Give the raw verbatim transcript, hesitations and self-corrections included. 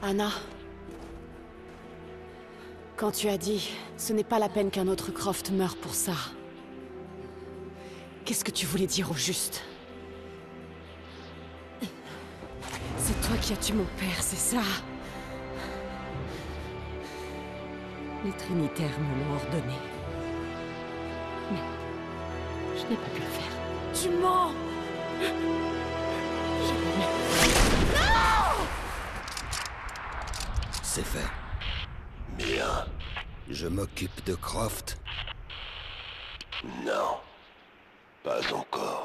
Anna, quand tu as dit « ce n'est pas la peine qu'un autre Croft meure pour ça », qu'est-ce que tu voulais dire au juste? C'est toi qui as tué mon père, c'est ça? Les Trinitaires me l'ont ordonné. Mais je n'ai pas pu le faire. Tu mens! Non! C'est fait. Bien. Je m'occupe de Croft. Non. Pas encore.